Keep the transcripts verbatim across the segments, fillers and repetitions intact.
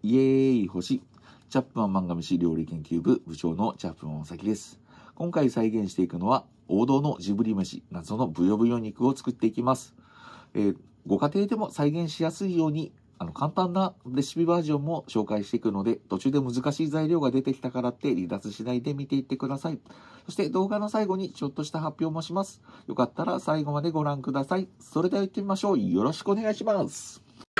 イエーイ星チャップマン漫画飯料理研究部部長のチャップマンまさきです。今回再現していくのは王道のジブリ飯謎のブヨブヨ肉を作っていきます。えー、ご家庭でも再現しやすいようにあの簡単なレシピバージョンも紹介していくので、途中で難しい材料が出てきたからって離脱しないで見ていってください。そして動画の最後にちょっとした発表もします。よかったら最後までご覧ください。それでは行ってみましょう。よろしくお願いします。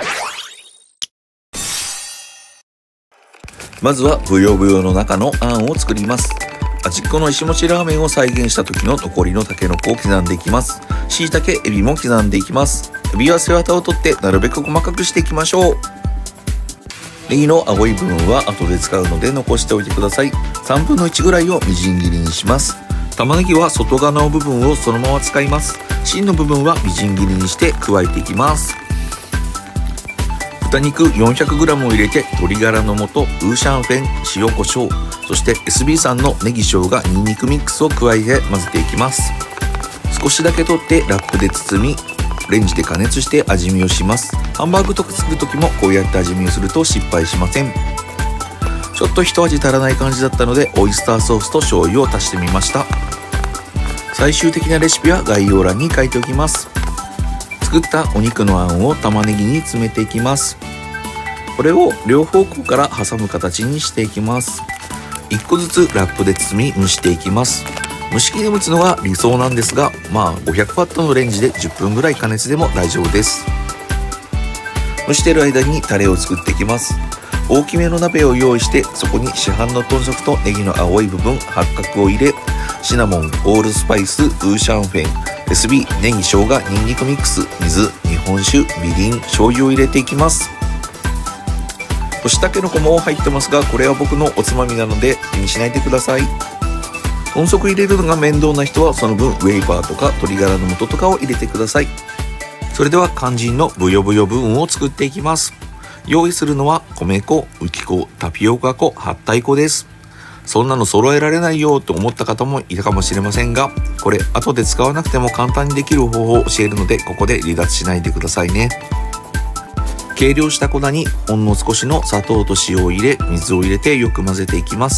まずはブヨブヨの中のあんを作ります。端っこの石餅ラーメンを再現した時の残りのタケノコを刻んでいきます。椎茸、エビも刻んでいきます。エビは背わたを取ってなるべく細かくしていきましょう。ネギの青い部分は後で使うので残しておいてください。さんぶんのいちぐらいをみじん切りにします。玉ねぎは外側の部分をそのまま使います。芯の部分はみじん切りにして加えていきます。豚肉 よんひゃくグラム を入れて鶏ガラの素、ウーシャンフェン、塩コショウ、そして エスビー 産のネギ生姜ニンニクミックスを加えて混ぜていきます。少しだけ取ってラップで包みレンジで加熱して味見をします。ハンバーグとか作る時もこうやって味見をすると失敗しません。ちょっと一味足らない感じだったのでオイスターソースと醤油を足してみました。最終的なレシピは概要欄に書いておきます。作ったお肉のあんを玉ねぎに詰めていきます。これを両方向から挟む形にしていきます。いっこずつラップで包み蒸していきます。蒸し器で蒸つのが理想なんですが、まあごひゃくワットのレンジでじゅっぷんぐらい加熱でも大丈夫です。蒸している間にタレを作っていきます。大きめの鍋を用意して、そこに市販の豚足とネギの青い部分、八角を入れ、シナモン、オールスパイス、ウーシャンフェン、エスビー、ネギ、生姜、ニンニクミックス、水、日本酒、みりん、醤油を入れていきます。干しタケノコも入ってますが、これは僕のおつまみなので気にしないでください。豚足入れるのが面倒な人はその分ウェイパーとか鶏ガラの素とかを入れてください。それでは肝心のブヨブヨ部分を作っていきます。用意するのは米粉、浮き粉、タピオカ粉、はったい粉です。そんなの揃えられないよと思った方もいたかもしれませんが、これ後で使わなくても簡単にできる方法を教えるので、ここで離脱しないでくださいね。計量した粉にほんの少しの砂糖と塩を入れ、水を入れてよく混ぜていきます。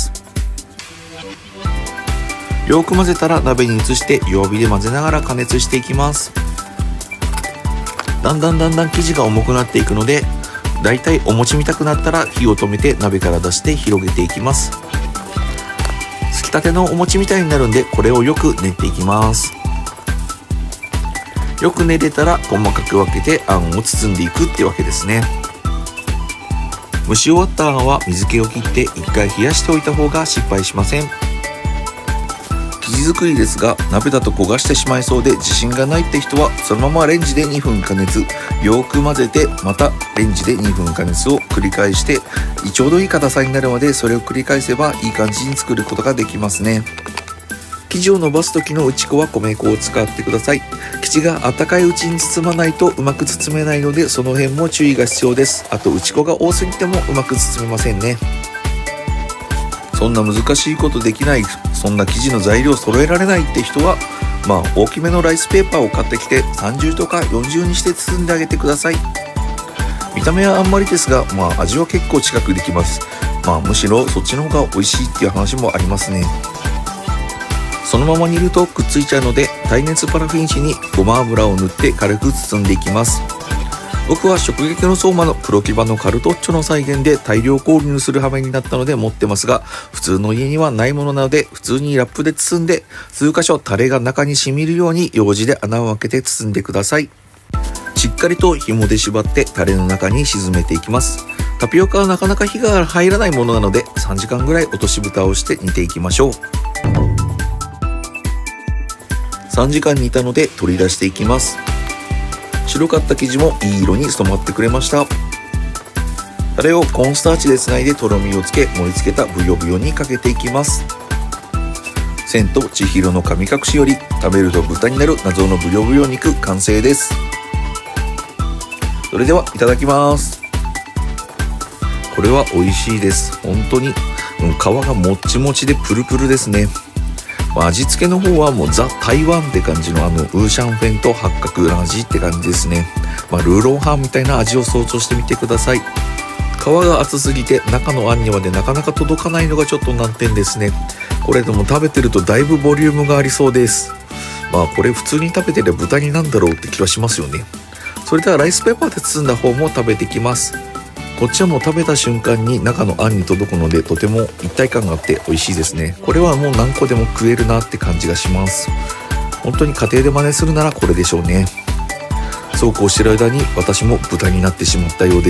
よく混ぜたら鍋に移して弱火で混ぜながら加熱していきます。だんだんだんだん生地が重くなっていくので、だいたいお餅みたくなったら火を止めて鍋から出して広げていきます。つきたてのお餅みたいになるんで、これをよく練っていきます。よく練れたら細かく分けてあんを包んでいくってわけですね。蒸し終わったあんは水気を切っていっかい冷やしておいた方が失敗しません。生地作りですが、鍋だと焦がしてしまいそうで自信がないって人はそのままレンジでにふん加熱、よく混ぜてまたレンジでにふん加熱を繰り返してちょうどいい硬さになるまでそれを繰り返せばいい感じに作ることができますね。生地を伸ばす時の打ち粉は米粉を使ってください。生地が温かいうちに包まないとうまく包めないので、その辺も注意が必要です。あと打ち粉が多すぎてもうまく包めませんね。そんな難しいことできない、そんな生地の材料揃えられないって人は、まあ大きめのライスペーパーを買ってきてさんじゅうとかよんじゅうにして包んであげてください。見た目はあんまりですが、まあ味は結構近くできます。まあむしろそっちの方が美味しいっていう話もありますね。そのまま煮るとくっついちゃうので、耐熱パラフィン紙にごま油を塗って軽く包んでいきます。僕は食撃の相馬の黒木場のカルトッチョの再現で大量購入する羽目になったので持ってますが、普通の家にはないものなので普通にラップで包んで、数箇所タレが中に染みるようにようじで穴を開けて包んでください。しっかりと紐で縛ってタレの中に沈めていきます。タピオカはなかなか火が入らないものなのでさんじかんぐらい落とし蓋をして煮ていきましょう。さんじかん煮たので取り出していきます。白かった生地もいい色に染まってくれました。タレをコーンスターチでつないでとろみをつけ、盛り付けたブヨブヨにかけていきます。千と千尋の神隠しより食べると豚になる謎のブヨブヨ肉完成です。それではいただきます。これは美味しいです。本当に、うん、皮がもっちもちでプルプルですね。味付けの方はもうザ・台湾って感じのあのウーシャンフェンと八角の味って感じですね。まあ、ルーローハンみたいな味を想像してみてください。皮が厚すぎて中のあんにまでなかなか届かないのがちょっと難点ですね。これでも食べてるとだいぶボリュームがありそうです。まあこれ普通に食べてりゃ豚になんだろうって気はしますよね。それではライスペーパーで包んだ方も食べていきます。こっちはもう食べた瞬間に中のあんに届くのでとても一体感があって美味しいですね。これはもう何個でも食えるなって感じがします。本当に家庭で真似するならこれでしょうね。そうこうしてる間に私も豚になってしまったようです。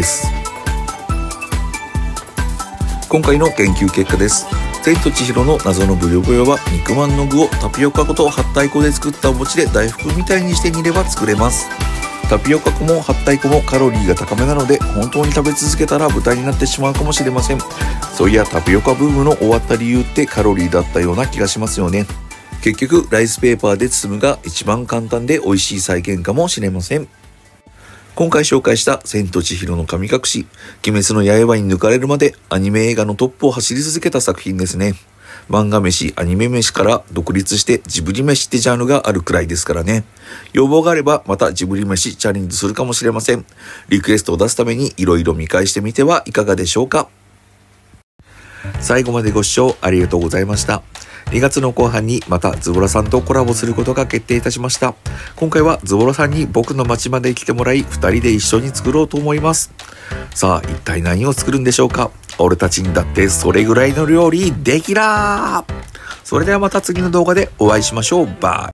今回の研究結果です。千と千尋の謎のブヨブヨは肉まんの具をタピオカ粉とはったい粉で作ったお餅で大福みたいにして煮れば作れます。タピオカ粉もはったい粉もカロリーが高めなので本当に食べ続けたら豚になってしまうかもしれません。そういやタピオカブームの終わった理由ってカロリーだったような気がしますよね。結局ライスペーパーで包むが一番簡単で美味しい再現かもしれません。今回紹介した千と千尋の神隠し、鬼滅の刃に抜かれるまでアニメ映画のトップを走り続けた作品ですね。漫画飯、アニメ飯から独立してジブリ飯ってジャンルがあるくらいですからね。要望があればまたジブリ飯チャレンジするかもしれません。リクエストを出すためにいろいろ見返してみてはいかがでしょうか。最後までご視聴ありがとうございました。にがつの後半にまたズボラさんとコラボすることが決定いたしました。今回はズボラさんに僕の町まで来てもらいふたりで一緒に作ろうと思います。さあ一体何を作るんでしょうか。俺たちにだってそれぐらいの料理できらー。それではまた次の動画でお会いしましょう。バイ。